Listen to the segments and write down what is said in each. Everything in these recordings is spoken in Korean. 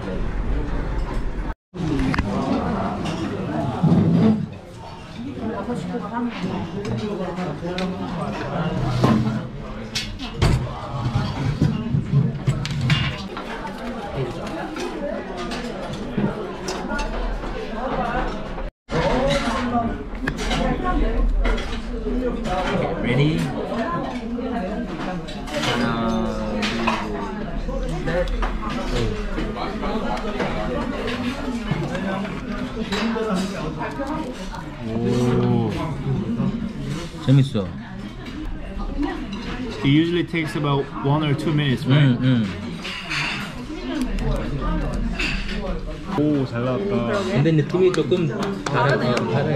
Ready? 하나, 둘, 셋. 오, 재밌어. It usually takes about 1 or 2 minutes, right? 오, 잘 나왔다. 근데 느낌이 조금 다르네.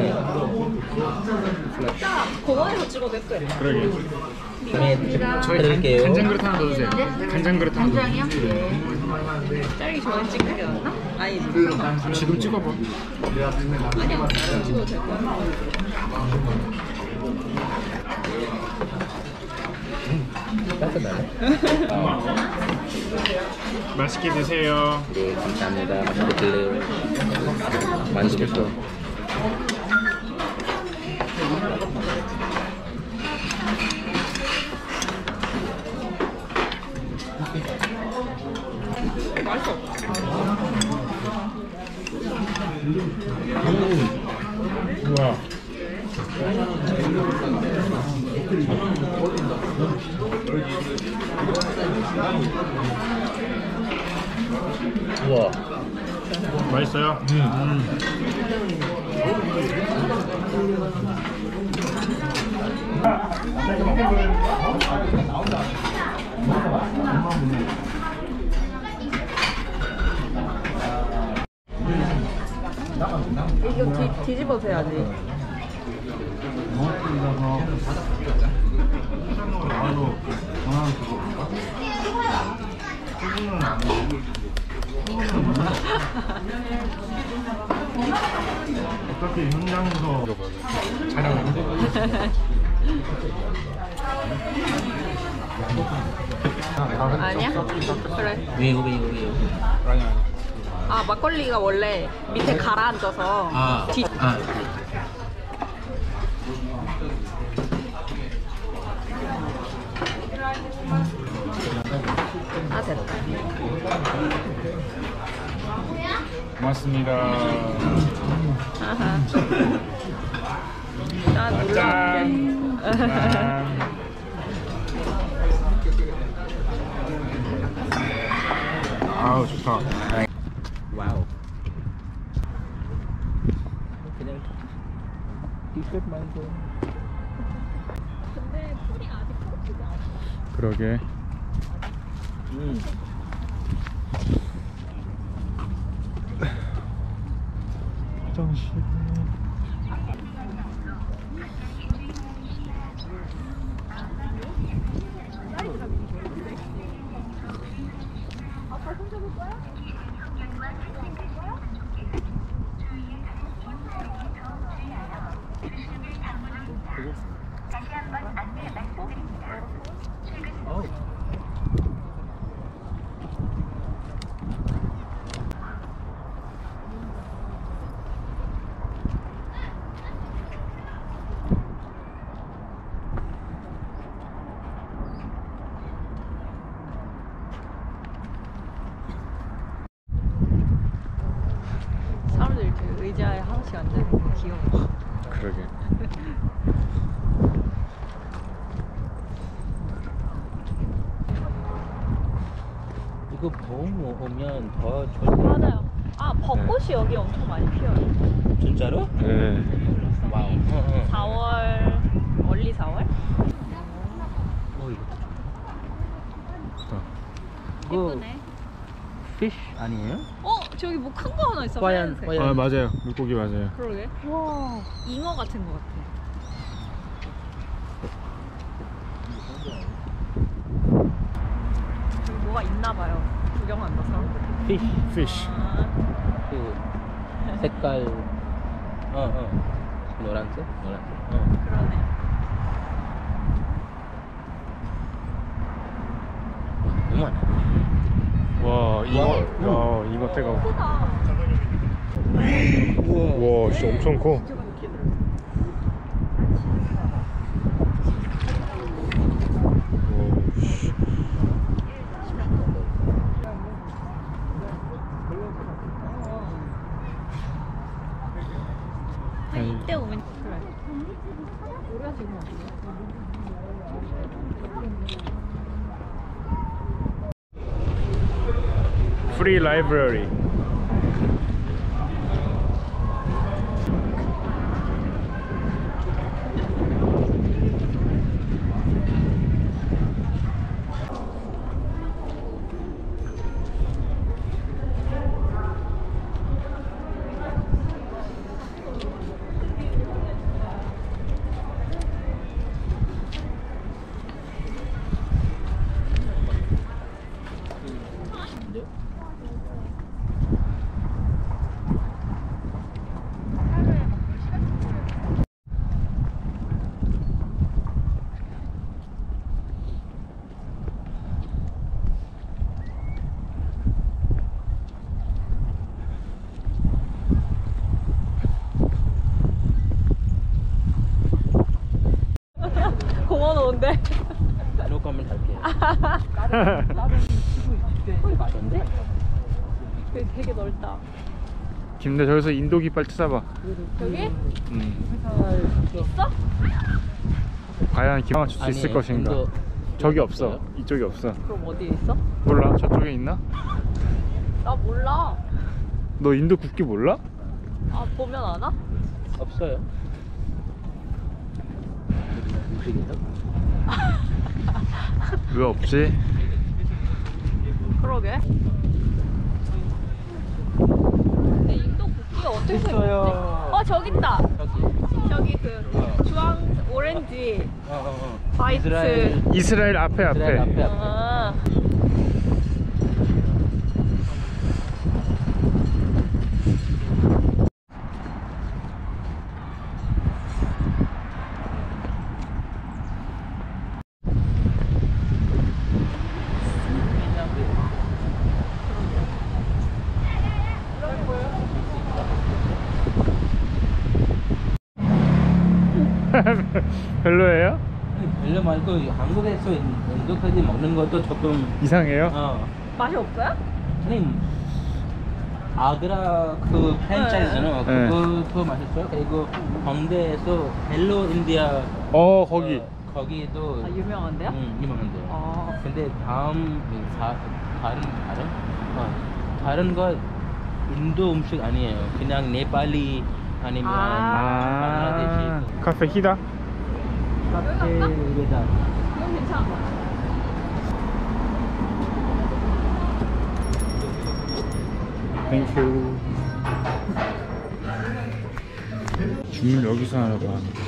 진짜 공원에서 찍어도 예쁘게. 그러게. 저희 해드릴게요. 간장 그릇 하나 넣어주세요. 간장 그릇 하나 넣어주세요. 자르기 전에 찍는 게 낫나? 아니 지금 찍어봐. 아니야 지금 찍어도 될 거야. 따뜻하네. 맛있게 드세요. 네, 감사합니다. 맛있게 드세요. 맛있겠어. 맛있어. 우와. 우와. 맛있어요? 이거 뒤집어서 해야지. 어떻게 현장에서 촬영하는데? 아니야? 그래. 이거. 아 막걸리가 원래 밑에 가라앉아서 뒤. 아 됐다. 고맙습니다. 아하. 짠 짠. 눌러볼게. 아우 좋다. 와우. 그냥 티셔츠만 줘. 근데 풀이 아직 커지지 않아. 그러게. 화장실. 아빠 손잡을 거야? 다시 한번 안내 말씀드립니다. 최근 사람들 이렇게 의자에 하나씩 앉아있는 거 귀여워. 그러게. 이거 봄 오면 더 좋을 맞아요. 아 벚꽃이 여기 엄청 많이 피어요. 진짜로? 네. 와우. 4월 원리 4월? 이거 예쁘네. 피쉬 아니에요? 저기 뭐 큰 거 하나 있어. 화얀. 아 맞아요. 물고기 맞아요. 그러게. 와 잉어 같은 거 같아. 여기 뭐가 있나 봐요. 구경한다 사람들. 피쉬. Fish. 그 색깔. 노란색? 그러네. 너무 많아. 와 이거 뜨거워. 와, 진짜 엄청 커. 이때 오면 그래. 우리가 지금 Free library. 공원 오는데? No comment 할게요. 맞은데? 되게 넓다. 김대 저기서 인도 깃발 찾아봐. 여기? 있어? 과연 기가 맞출 수 있을 것인가? 저기 없어. 이쪽이 없어. 그럼 어디에 있어? 몰라. 저쪽에 있나? 나 몰라. 너 인도 국기 몰라? 아 보면 아나? 없어요. 왜 없지? 그러게. 근데 인도 국기가 어떻게 생겼지? 저기 있다. 저기 그 주황 오렌지 화이트. 이스라엘 앞에 이스라엘 앞에. 아. 별로예요? 별로 말고 한국에서 인도까지 먹는 것도 조금 이상해요? 맛이 없어요? 아니 아그라 그 프랜차이즈잖아요. 네. 그거 맛있어요. 그리고 홍대에서 헬로 인디아 거기. 거기도 아 유명한데요? 유명한데요. 아. 근데 다른 거 인도 음식 아니에요. 그냥 네팔리 아니면 방글라데시. 카페 히다? 카페 외다. 이건 괜찮아. 땡큐. 주문 여기서 하나 봐.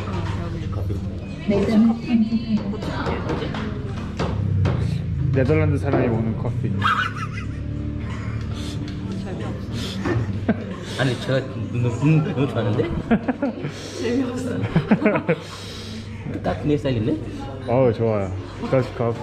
네덜란드 사람이 먹는 커피. 아니 제가 너무 좋아하는데? 재미없어. 딱 내 스타일인데? 어우 좋아요. 다시 커피.